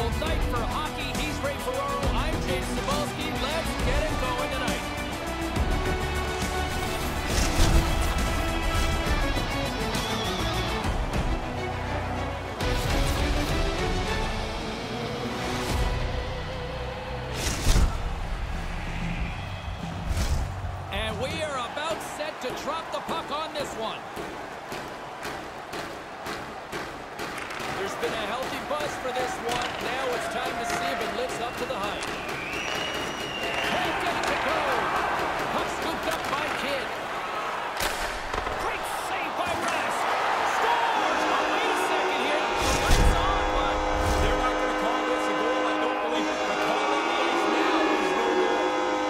Well, night for hockey. He's Ray Ferraro. I'm James Cybulski. Let's get it going tonight. And we are about set to drop the puck on this one. There's been a healthy buzz for this one. Now it's time to see if it lives up to the hype. Can't get it to go. Puck scooped up by Kidd. Great save by Rask. Scores! Oh, wait a second here. Lights on, but they're not going to call this a goal. I don't believe it. The call on the ice now is no goal.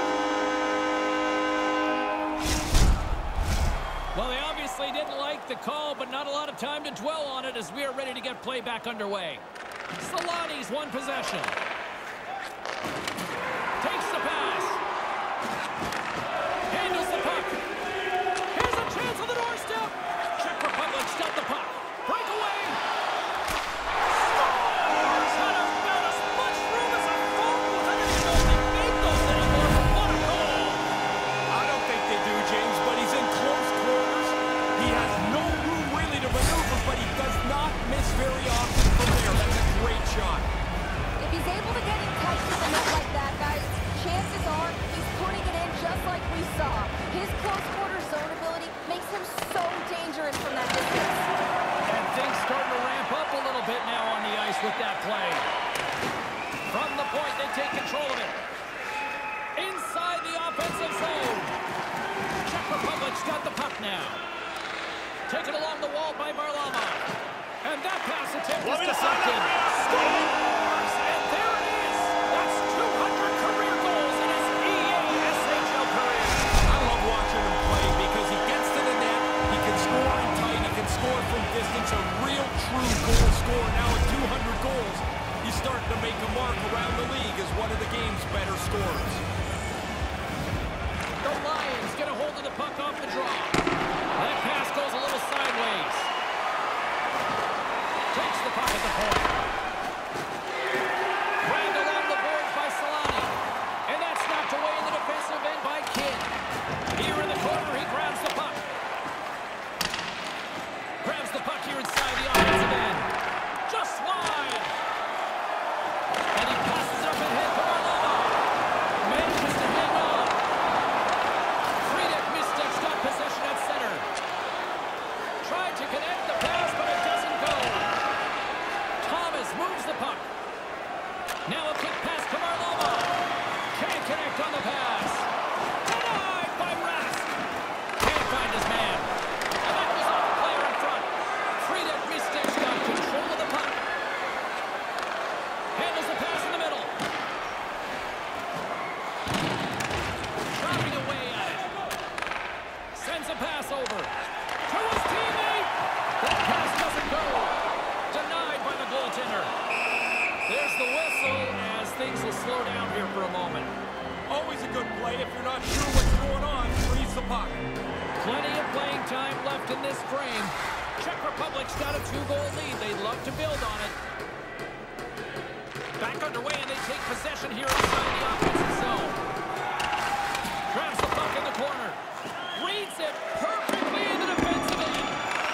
Well, they obviously didn't like the call, but not a lot of time to dwell on it as we are ready to get play back underway. Solani's won possession. Takes the pass. Handles the puck. Here's a chance on the doorstep. Czech Republic's got the puck. Breakaway. Scores! Out of about as much room as a phone booth. I didn't know they made those anymore, but what a goal. I don't think they do, James, but he's in close quarters. He has no room really to maneuver, but he does not miss very often from there. That's a great shot. If he's able to get in touch with the net like that, guys, chances are he's putting it in just like we saw. His close quarter zone ability makes him so dangerous from that distance. And things starting to ramp up a little bit now on the ice with that play. From the point, they take control of it. Inside the offensive zone. Czech Republic's got the puck now. Taken along the wall by Varlamov. And that pass attempt is deflected. Scores! And there it is! That's 200 career goals in his EASHL career. I love watching him play because he gets to the net, he can score in tight, he can score from distance, a real true goal scorer. Now at 200 goals, he's starting to make a mark around the league as one of the game's better scorers. The Lions get a hold of the puck off the draw. That pass goes a little sideways. Takes the puck at the point. Grabbed along the boards by Solani. And that's knocked away in the defensive end by Kidd. Here in the corner, he grabs the puck. Grabs the puck here inside the offensive end. Just wide. And he passes it up ahead to Varlamov. Manages to hang on. Friedeck Mistek's got possession at center. Tried to connect the pass, but it doesn't go. Thomas moves the puck. Now a quick pass to Varlamov. Can't connect on the pass. Denied by Rask. Can't find his man. And that was off the player in front. Friedeck Mistek's got control of the puck. Handles the pass in the middle. Chopping away at it. Sends a pass over. To his teammate. That pass doesn't go. Denied by the goaltender. There's the whistle as things will slow down here for a moment. Always a good play. If you're not sure what's going on, freeze the puck. Plenty of playing time left in this frame. Czech Republic's got a 2-goal lead. They'd love to build on it. Back underway, and they take possession here inside the offensive zone. Grabs the puck in the corner. Reads it perfectly in the defensive end.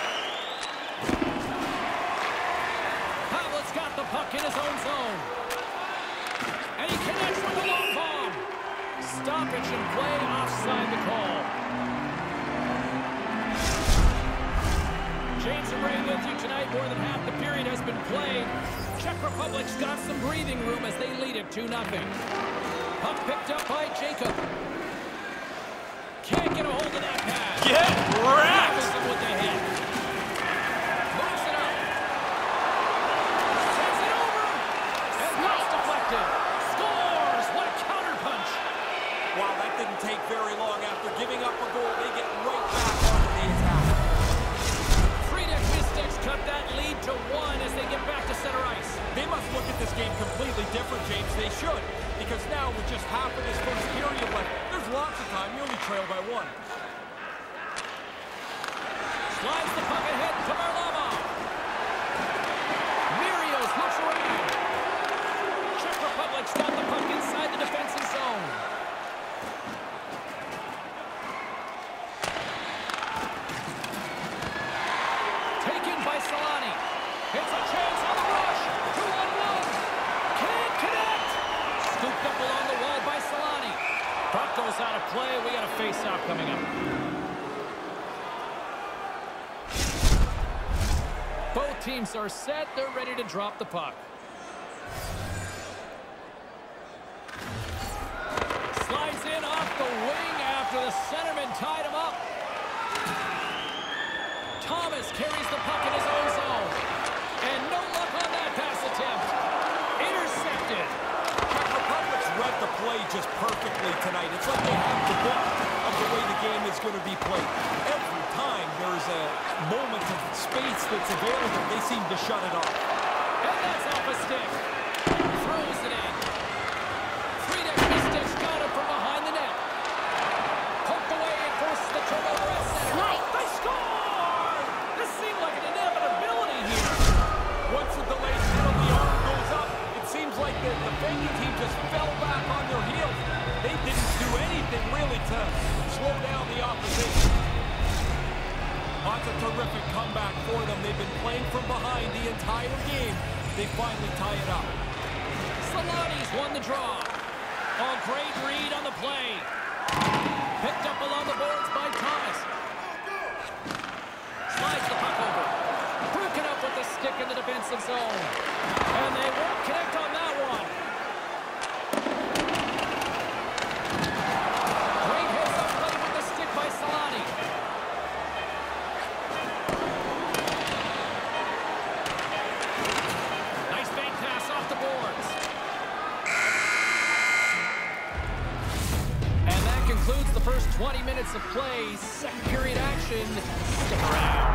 Pavlik's got the puck in his own zone. And he connects with the long bomb. Stoppage and play offside the call. James and Ray with you tonight. More than half the period has been played. Czech Republic's got some breathing room as they lead it 2-0. Puck picked up by Jacob. Can't get a hold of that pass. Get wrecked! With the hit. Moves it up. Sends it over. And that's deflected. Scores! What a counterpunch. Wow, that didn't take very long. After giving up a goal, they get right back onto the attack. Friedeck Mistek's cut that lead to 1 as they get back to center ice. They must look at this game completely different, James. They should. Because now, with just half of this first period left, there's lots of time. You only trail by 1. Slides the puck ahead to Varlamov. Mirios looks around. Solani. It's a chance on the rush. 2-on-1. Can't connect. Scooped up along the wall by Solani. Puck goes out of play. We got a face-off coming up. Both teams are set. They're ready to drop the puck. Slides in off the wing after the centerman tied him up. Thomas carries the puck in his own zone. And no luck on that pass attempt. Intercepted. Czech Republic's read the play just perfectly tonight. It's like they have the book of the way the game is going to be played. Every time there's a moment of space that's available, they seem to shut it off. And that's off a stick. Throws it in. Friedrich Mistek's got it from behind the net. Poked away and forces the turnover at center. Nice. They score! This seemed like an inevitability here. Once the delayed penalty arm goes up, it seems like the defending team just fell back on their heels. They didn't do anything really to slow down the opposition. That's a terrific comeback for them. They've been playing from behind the entire game. They finally tie it up. Solani's won the draw. Oh, great read on the play. Picked up along the boards by Thomas. Slides the puck over. Broken up with the stick in the defensive zone. And they won't connect on that one. Great heads-up play with the stick by Solani. Nice bank pass off the boards. And that concludes the first 20 minutes of play. Second period action. Stick around.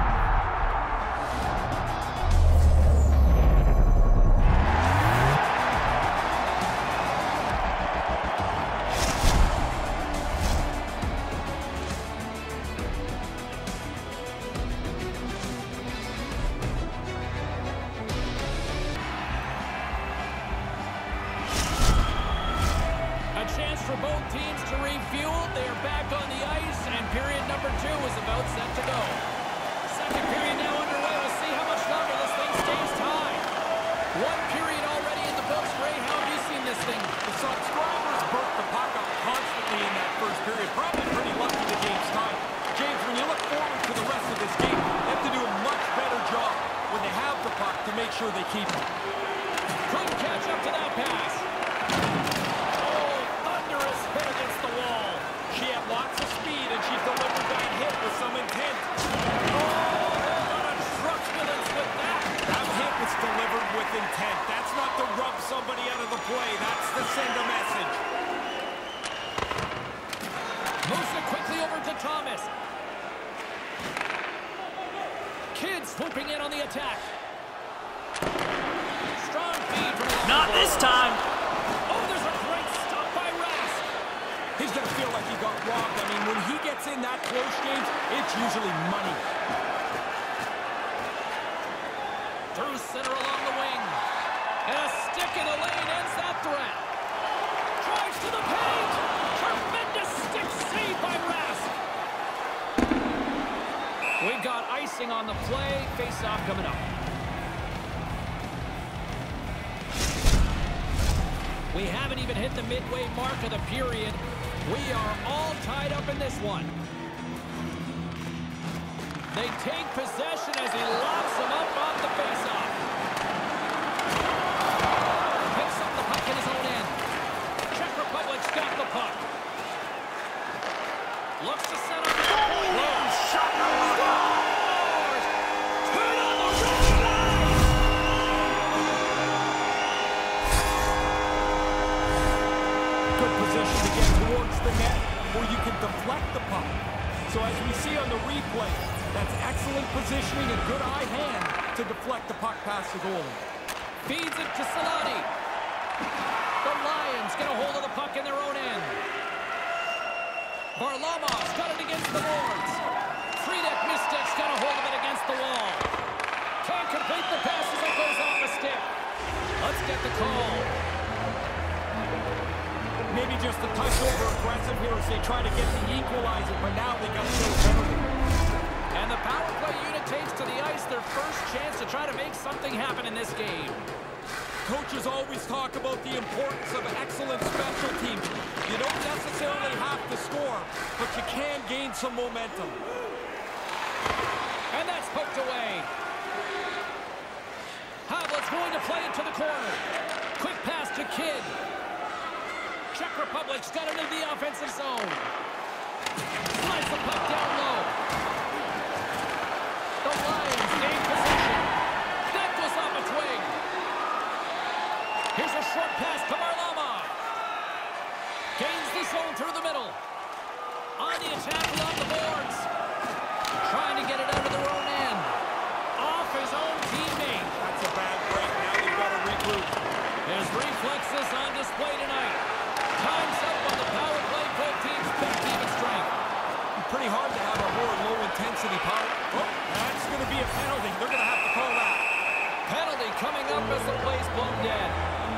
Chance for both teams to refuel. They are back on the ice, and period number 2 is about set to go. Second period now underway. We'll see how much longer this thing stays tied. One period already in the books. Ray, how have you seen this thing? The Subscribers burnt the puck up constantly in that first period. Probably pretty lucky the game's tied. James, when you look forward to the rest of this game, they have to do a much better job when they have the puck to make sure they keep it. Couldn't catch up to that pass. Hit against the wall. She had lots of speed, and she delivered that hit with some intent. Oh, a lot of truculence with that. That hit was delivered with intent. That's not to rub somebody out of the play. That's to send a message. Moves it quickly over to Thomas. Kidd swooping in on the attack. Strong feed from the Not this time. Oh, there's a great stop by Rask. He's going to feel like he got robbed. I mean, when he gets in that close, James, it's usually money. Through center along the wing. And a stick in the lane ends that threat. Drives to the paint. Tremendous stick save by Rask. We've got icing on the play. Face-off coming up. We haven't even hit the midway mark of the period. We are all tied up in this one. They take possession as he locks him up off the faceoff. Picks up the puck in his own end. Czech Republic's got the puck. Looks to set up. Shot number Scores! Turn on the red line! Good position to get towards the net where you can deflect the puck. So as we see on the replay, that's excellent positioning and good eye hand to deflect the puck past the goalie. Feeds it to Solani. The Lions get a hold of the puck in their own end. Varlamov's got it against the boards. Friedrich Mistek's got a hold of it against the wall. Can't complete the pass as it goes off a stick. Let's get the call. Maybe just a touch over aggressive here as they try to get the equalizer, but now they got to show penalty. And the power play unit takes to the ice their first chance try to make something happen in this game. Coaches always talk about the importance of excellent special teams. You don't necessarily have to score, but you can gain some momentum. And that's poked away. Havlet's going to play it to the corner. Quick pass to Kidd. Czech Republic's got it into the offensive zone. Slides the puck down low. The Lions gain possession. That goes off a twig. Here's a short pass to Varlamov. Gains the zone through the middle. On the attack along the boards. Trying to get it out of their own end. Off his own teammate. That's a bad break. Now they've got to regroup. His reflexes on display tonight. Time's up on the power play. Both teams back to even strength. Pretty hard to have a more low-intensity power. Oh, that's going to be a penalty. They're going to have to call that. Penalty coming up as the play's blown dead.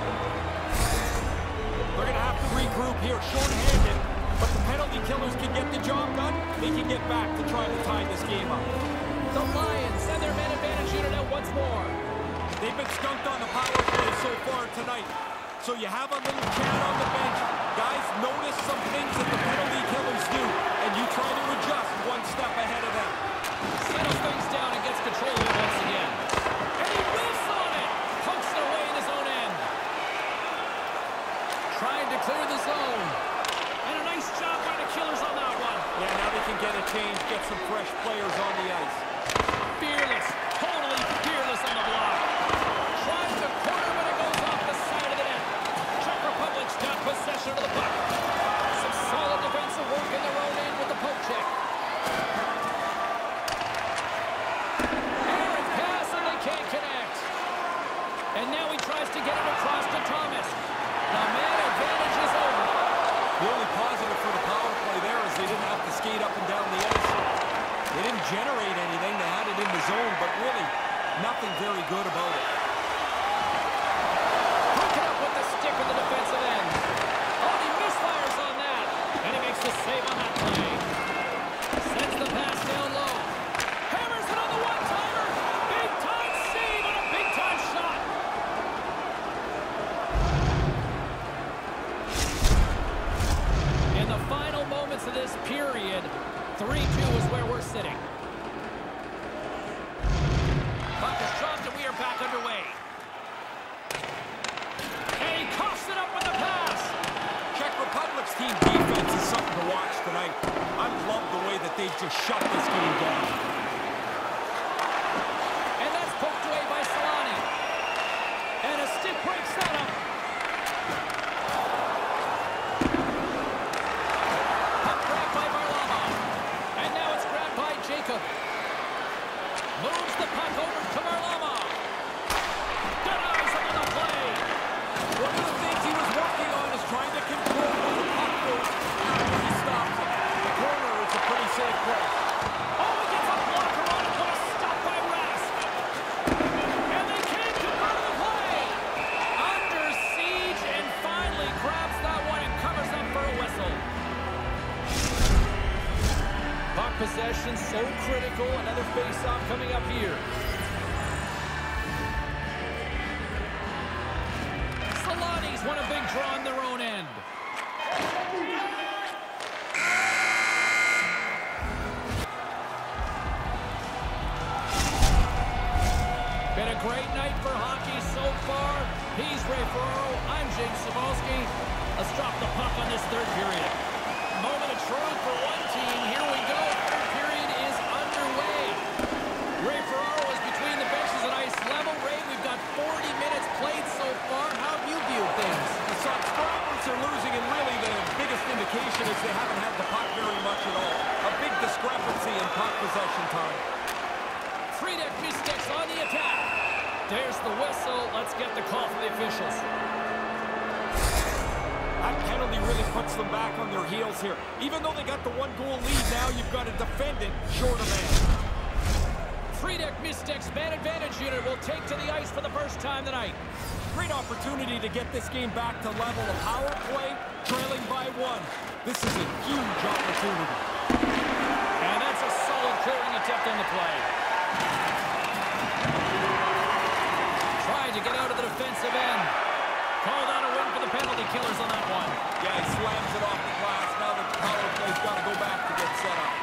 They're going to have to regroup here, short-handed. But the penalty killers can get the job done. They can get back to trying to tie this game up. The Lions send their man advantage unit out once more. They've been skunked on the power play so far tonight. So you have a little chat on the bench. Guys, notice some things that the penalty killers do, and you try to adjust one step ahead of them. Settles things down and gets control of it once again. And he whiffs on it. Pokes it away in his own end. Trying to clear the zone. And a nice job by the killers on that one. Yeah, now they can get a change, get some fresh players on the ice. Fearless. Totally fearless on the block. Tries to corner, but it goes off the side of the net. Czech Republic's got possession of the puck. Some solid defensive work in their own end with the poke check. Errant pass, and they can't connect. And now he tries to get it across to Thomas. The man advantage is over. The only positive for the power play there is they didn't have to skate up and down the ice. They didn't generate anything. They had it in the zone, but really nothing very good about it. Broken up with the stick in the defensive end. Oh, he misfires on that. And he makes the save on that play. Sends the pass down low. Hammers it on the one-timer. Big-time save and a big-time shot. In the final moments of this period, 3-2 is where we're sitting. Puck is dropped and we are back underway. And he coughs it up with the pass. Czech Republic's team defense is something to watch tonight. I love the way that they've just shut this game down. And that's poked away by Solani. And a stick breaks that up. Puck grabbed by Varlamov. And now it's grabbed by Jacob. Moves the puck over to Varlamov. Denies him on the play. One of the things he was working on is trying to control where the puck goes after he stops it. The corner is a pretty safe place. Oh, he gets a blocker on it. What a stop by Rask. And they can't convert the play. Under siege and finally grabs that one and covers up for a whistle. Puck possession so critical. Another face-off coming up here. Solani's won a big draw on their own end. Been a great night for hockey so far. He's Ray Ferraro. I'm James Cybulski. Let's drop the puck on this third period. Moment of truth for one team. Here we go. Third period is underway. Ray Ferraro is between the benches at ice level. Ray, we've got 40 minutes played so far. How have you viewed things? The Sox are losing, and really the biggest indication is they haven't had the puck very much at all. A big discrepancy in puck possession time. Friedek Mistek's on the attack. There's the whistle. Let's get the call from the officials. That penalty really puts them back on their heels here. Even though they got the one-goal lead now, you've got to defend it short of man. Friedek Mistek's man advantage unit will take to the ice for the first time tonight. Great opportunity to get this game back to level of power play, trailing by one. This is a huge opportunity. And that's a solid clearing attempt on the play. killers on that one. Yeah, he slams it off the glass. Now the power play's got to go back to get set up.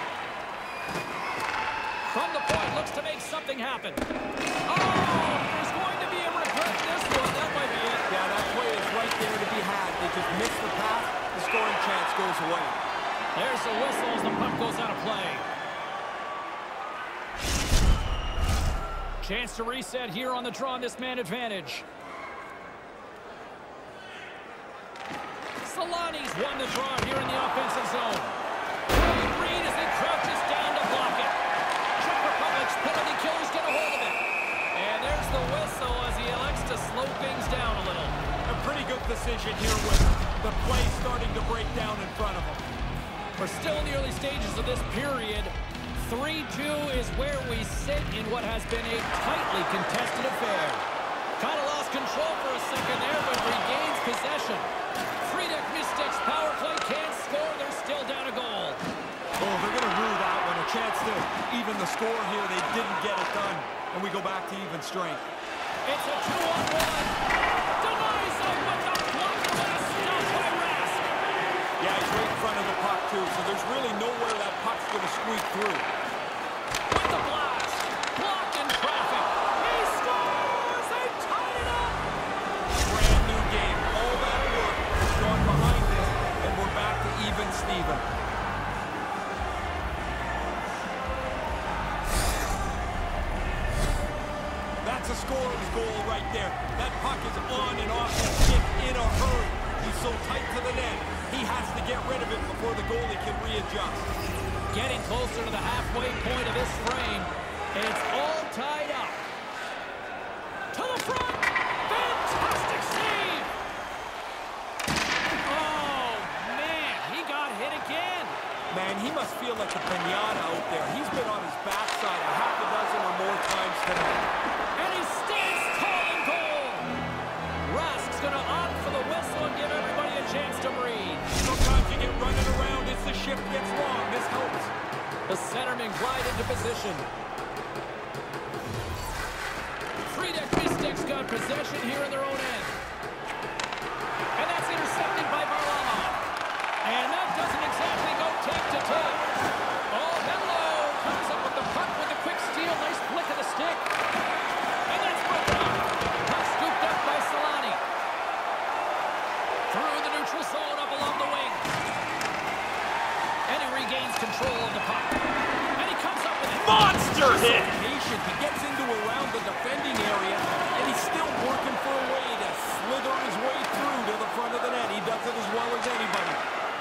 From the point, looks to make something happen. Oh, there's going to be a regret this one. That might be it. Yeah, that play is right there to be had. They just missed the pass. The scoring chance goes away. There's the whistle as the puck goes out of play. Chance to reset here on the draw on this man advantage. Solani's won the draw here in the offensive zone. Reed as he crouches down to block it. Czech Republic's penalty killers get a hold of it. And there's the whistle as he elects to slow things down a little. A pretty good decision here with the play starting to break down in front of him. We're still in the early stages of this period. 3-2 is where we sit in what has been a tightly contested affair. Kind of lost control for a second there, but regains possession. Friedeck Mystics power play can't score. They're still down a goal. Oh, they're going to rule that one. A chance to even the score here. They didn't get it done. And we go back to even strength. It's a 2-on-1. Denies it with the block pass. Stopped by Rask. Yeah, he's right in front of the puck, too. So there's really nowhere that puck's going to squeak through. With the blast. Blocked in traffic. He scores. They tied it up. Brand new game. All that work has gone behind this. And we're back to even Steven. That's a scorer's goal right there. That puck is on and off his stick in a hurry. He's so tight to the net. He has to get rid of it before the goalie can readjust. Getting closer to the halfway point of this frame. And it's all tied up. To the front. Fantastic save. Oh, man. He got hit again. Man, he must feel like a piñata out there. He's been on his backside a half a dozen or more times tonight. And he stands tall in goal. Rask's going to opt for the whistle and give everybody a chance to breathe. Sometimes you get running around as the shift gets long. This helps. The centermen glide into position. Friedeck Mystics got possession here in their own end. And that's intercepted by Varlamov. And that doesn't exactly go tip-to-tip. Oh, hello. Comes up with the puck with a quick steal. Nice flick of the stick. And that's broken up. Puck scooped up by Solani. Through the neutral zone up along the wing. And he regains control of the puck. And he comes up with it. Monster hit! Patient. He gets into around the defending area, and he's still working for a way to slither his way through to the front of the net. He does it as well as anybody.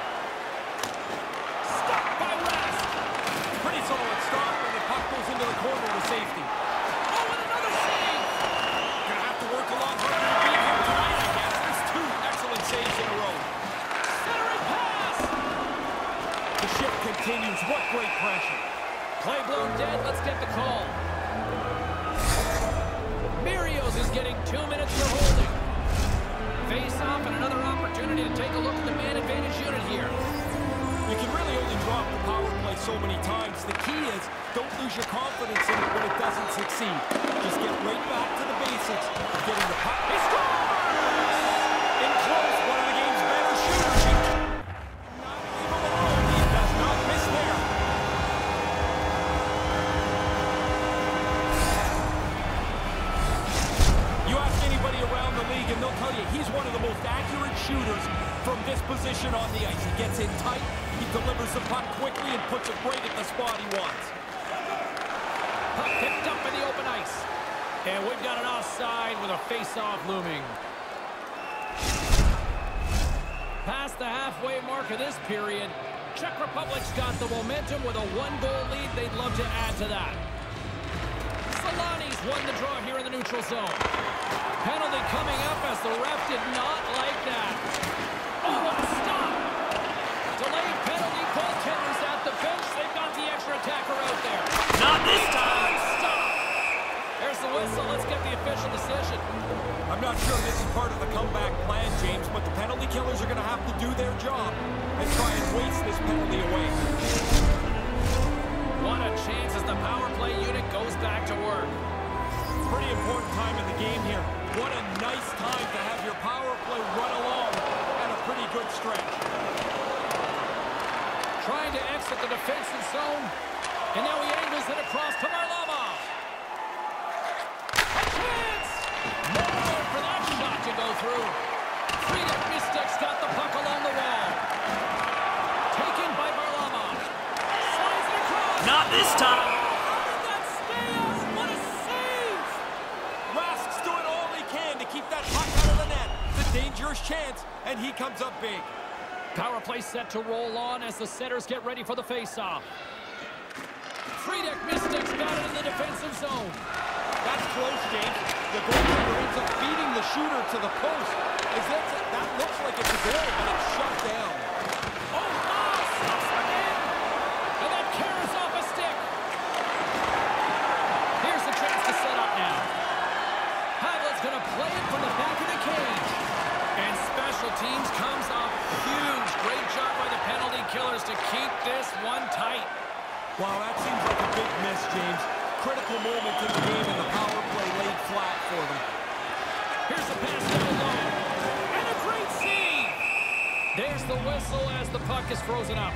Stopped by Rask. Pretty solid stop, and the puck goes into the corner to safety. Oh, and another save. Gonna have to work a lot harder to beat him tonight, I guess. That's two excellent saves in a row. Centering pass. The shift continues. What great pressure. Play blown dead. Let's get the call. Mirios is getting 2 minutes for holding. Face off and another opportunity to take a look at the man advantage unit here. You can really only drop the power play so many times. The key is don't lose your confidence in it when it doesn't succeed. Just get right back to the basics of getting the puck. He scores! In close, one of the game's better shooters. Not leave him alone. He does not miss there. You ask anybody around the league and they'll tell you he's one of the most accurate shooters from this position on the ice. He gets in tight, he delivers the puck quickly and puts it right at the spot he wants. Puck picked up in the open ice. And we've got an offside with a face-off looming. Past the halfway mark of this period, Czech Republic's got the momentum with a 1-goal lead. They'd love to add to that. Solani's won the draw here in the neutral zone. Penalty coming up as the ref did not like that. Oh, what a stop! Delayed penalty, goaltenders at the bench. They've got the extra attacker out there. Not this time! Stop! There's the whistle. Let's get the official decision. I'm not sure this is part of the comeback plan, James, but the penalty killers are going to have to do their job and try and waste this penalty away. What a chance as the power play unit goes back to work. Pretty important time in the game here. What a nice time to have your power play run along good stretch. Trying to exit the defensive zone. And now he angles it across to Varlamov. A chance! Nowhere for that shot to go through. Frida Mistek's got the puck along the wall. Taken by Varlamov. Slides it across. Not this time. How did that stay out? What a save! Rask's doing all he can to keep that puck out of the net. It's a dangerous chance, and he comes up big. Power play set to roll on as the setters get ready for the face-off. Frida Mistek's got it in the defensive zone. That's close, James. The goaltender ends up feeding the shooter to the post. That looks like it's a goal, but it's shut down. Oh, stops it in. And that carries off a stick. Here's the chance to set up now. Havla's going to play it from the back of the cage. And special teams comes up huge. Great job by the penalty killers to keep this one tight. Wow, that seems like a big miss, James. Critical moment in the game, and the power play laid flat for them. Here's the pass down low. And a great save. There's the whistle as the puck is frozen up.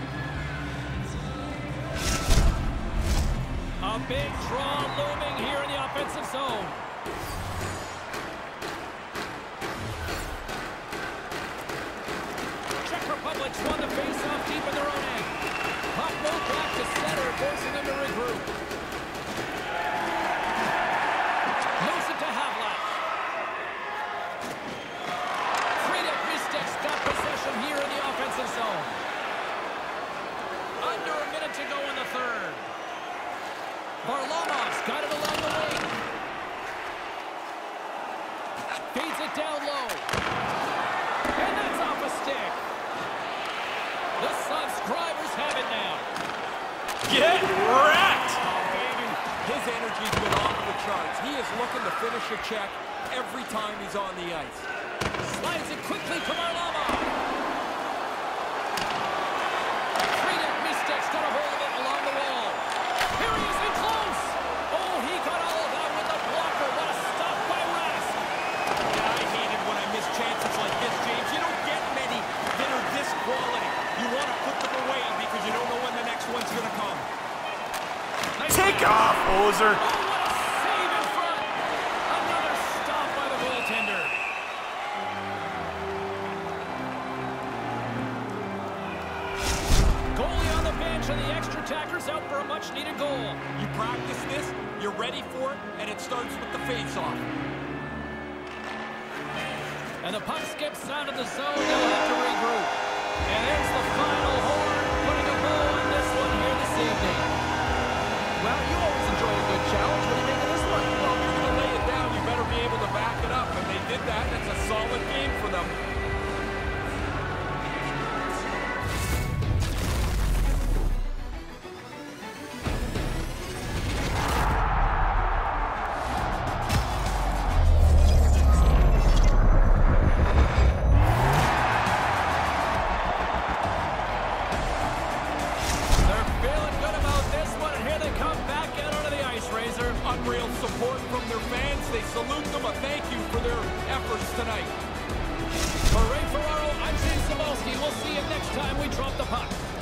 A big draw looming here in the offensive zone. Czech Republic's won the face-off deep in their own end. Puck moved back to center, forcing them to regroup. Moves it to Havla. Frida Mistek's got possession here in the offensive zone. Under a minute to go in the third. Varlamov's got it along the wing. Feeds it down low. And that's off a stick. The subscribers have it now. Get wrecked! His energy's been off the charts. He is looking to finish a check every time he's on the ice. Slides it quickly to Varlamov. Frida Mistek's got a hold of it along the wall. Here he is in close. Oh, he got all of that with a blocker. What a stop by Rask. Yeah, I hate it when I miss chances like this, James. You don't get many that are this quality. You want to put them away because you don't know when the next one's going to come. Take off, Hoser. Oh, what a save in front. Another stop by the goaltender. Goalie on the bench and the extra tacker's out for a much-needed goal. You practice this, you're ready for it, and it starts with the face-off. And the puck skips out of the zone. They'll have to regroup. And there's the final horn, putting a bow on this one here this evening. Well, you always enjoy a good challenge. What do you make of this one? Well, if you're going to lay it down, you better be able to back it up, and they did that. That's a solid game for them. Unreal support from their fans. They salute them. A thank you for their efforts tonight. For Ray Ferraro, I'm James Cybulski. We'll see you next time we drop the puck.